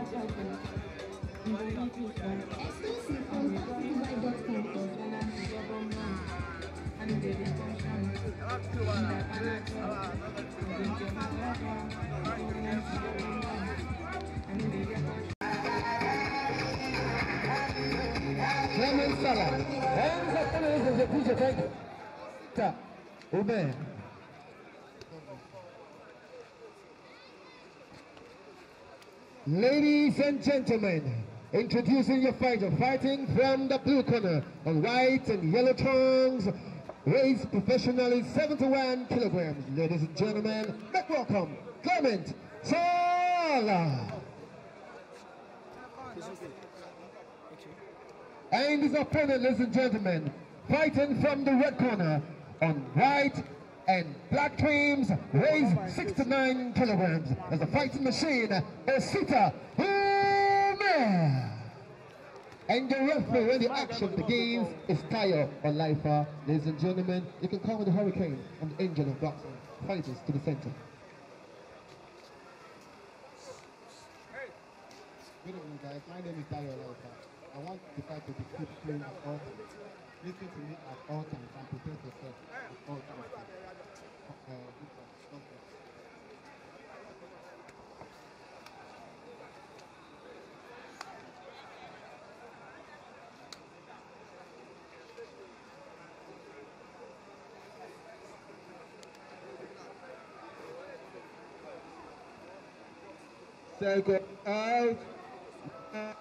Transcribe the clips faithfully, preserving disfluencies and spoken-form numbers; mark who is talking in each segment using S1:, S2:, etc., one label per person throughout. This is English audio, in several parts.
S1: Exclusive from dubai dot
S2: Clement Salah. Hands up, ladies and gentlemen. Thank you. Obey. Ladies and gentlemen, introducing your fighter, fighting from the blue corner on white and yellow trunks, weighs professionally seventy-one kilograms. Ladies and gentlemen, make welcome Clement Salah. And his opponent, ladies and gentlemen, fighting from the red corner on white and black trims, weighs sixty-nine kilograms. As a fighting machine, Osita Umeh. And the referee when the action begins is Tayo Olaifa. Ladies and gentlemen, you can call me the Hurricane. I'm the angel of boxing. Fighters to the center. Good evening, guys. My name is Tayo Olaifa. I want the fight to be keep playing at all times. Listen to me at all times and prepare yourself at all times. Uh, Circle out. Uh,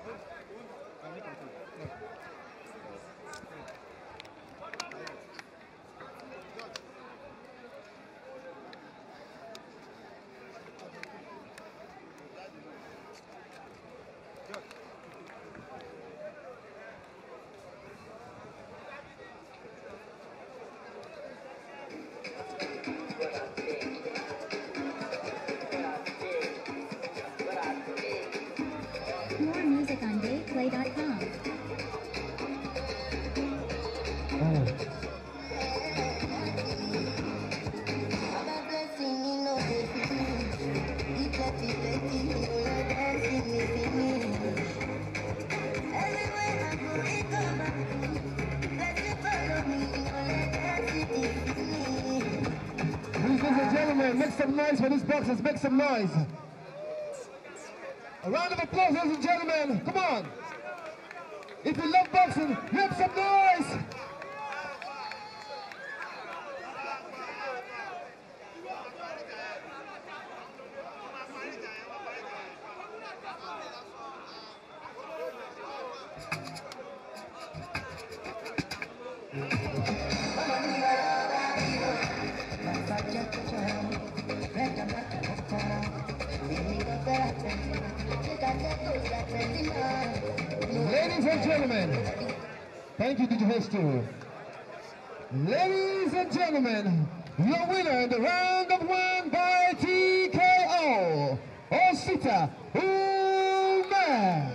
S1: More music on dave play dot com.
S2: Ladies and gentlemen, make some noise for these boxers, make some noise. A round of applause, ladies and gentlemen, come on. If you love boxing, make some noise. Ladies and gentlemen, thank you to the host too. Ladies and gentlemen, your winner in the round of one by T K O, Osita Uma.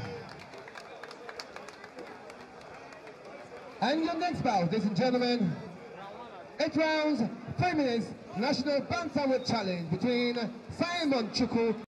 S2: And your next bout, ladies and gentlemen, eight rounds, three minutes, National Bantamweight Challenge between Simon Chukwu